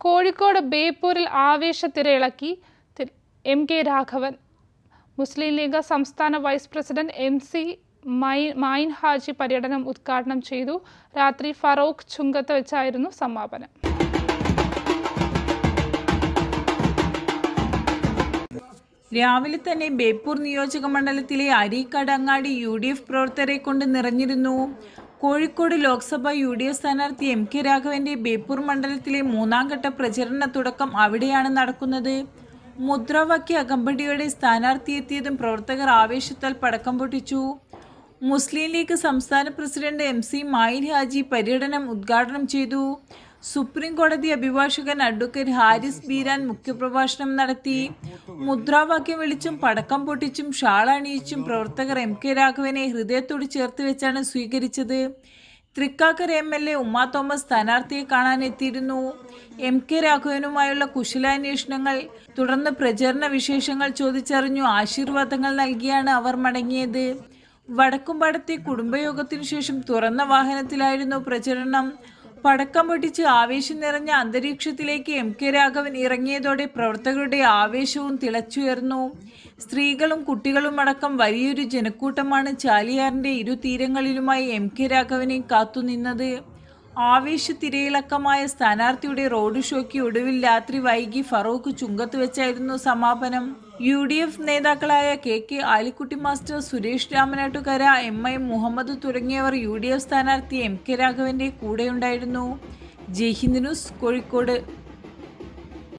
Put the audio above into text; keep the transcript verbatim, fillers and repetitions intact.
കോഴിക്കോട് ബേപ്പൂരിൽ ആവേശത്തിരയിളക്കി M K Raghavan. Muslim League സംസ്ഥാന vice president M C Mayin Haji പര്യടനം ഉദ്ഘാടനം ചെയ്തു. രാത്രി ഫറൂഖ് ചുങ്കത്ത് വെച്ചായിരുന്നു സമാപനം. രാവിലെ തന്നെ ബേപ്പൂർ നിയോജക മണ്ഡലത്തിലെ അരീക്കാട് അങ്ങാടി യു ഡി എഫ് പ്രവർത്തകരെ കൊണ്ട് നിറഞ്ഞിരുന്നു. Kozhikode Lok Sabha U D F സ്ഥാനാർത്ഥി എം കെ രാഘവന്റെ ബേപ്പൂർ മണ്ഡലത്തിലെ മൂന്നാം ഘട്ട പ്രചരണ തുടക്കം അവിടെയാണ് നടക്കുന്നത്. മുദ്രാവാക്യ അകമ്പടിയോടെ സ്ഥാനാർത്ഥിയെത്തിയതും പ്രവർത്തകർ ആവേശത്താൽ പടക്കം പൊട്ടിച്ചു. മുസ്ലിം ലീഗ് സംസ്ഥാന president M C Mayin Haji പര്യടനം ഉദ്ഘാടനം ചെയ്തു. സുപ്രീം കോടതി അഭിഭാഷകൻ അഡ്വക്കേറ്റ് ഹാരിസ് ബീരാൻ മുഖ്യപ്രഭാഷണം നടത്തി. മുദ്രാവാക്യം വിളിച്ചും പടക്കം പൊട്ടിച്ചും ഷാൾ അണിയിച്ചും പ്രവർത്തകർ എം കെ രാഘവനെ ഹൃദയത്തോട് ചേർത്ത് വെച്ചാണ് സ്വീകരിച്ചത്. Thrikkakara M L A Uma Thomas സ്ഥാനാർത്ഥിയെ കാണാനെത്തിയിരുന്നു. എം കെ രാഘവനുമായുള്ള കുശലാന്വേഷണങ്ങൾ തുടർന്ന് പ്രചരണ വിശേഷങ്ങൾ ചോദിച്ചറിഞ്ഞു ആശീർവാദങ്ങൾ നൽകിയാണ് അവർ മടങ്ങിയത്. വടക്കുംപാടത്തെ കുടുംബയോഗത്തിനു ശേഷം തുറന്ന വാഹനത്തിലായിരുന്നു പ്രചരണം. പടക്കം പൊട്ടിച്ച് ആവേശം നിറഞ്ഞ അന്തരീക്ഷത്തിലേക്ക് എം കെ രാഘവൻ ഇറങ്ങിയതോടെ പ്രവർത്തകരുടെ ആവേശവും തിളച്ചുയർന്നു. സ്ത്രീകളും കുട്ടികളും അടക്കം വലിയൊരു ജനക്കൂട്ടമാണ് ചാലിയാറിന്റെ ഇരു തീരങ്ങളിലുമായി എം കെ രാഘവനെ കാത്തുനിന്നത്. ആവേശത്തിരയിളക്കമായ സ്ഥാനാർത്ഥിയുടെ റോഡ് ഷോയ്ക്ക് ഒടുവിൽ രാത്രി വൈകി ഫറൂഖ് ചുങ്കത്ത് വെച്ചായിരുന്നു സമാപനം. യു ഡി എഫ് നേതാക്കളായ K K Alikutty master, Suresh Ramanattukara, M I Muhammad തുടങ്ങിയവർ യു ഡി എഫ് സ്ഥാനാർത്ഥി എം കെ രാഘവന്റെ കൂടെയുണ്ടായിരുന്നു. ജയ് ഹിന്ദ് ന്യൂസ്, കോഴിക്കോട്.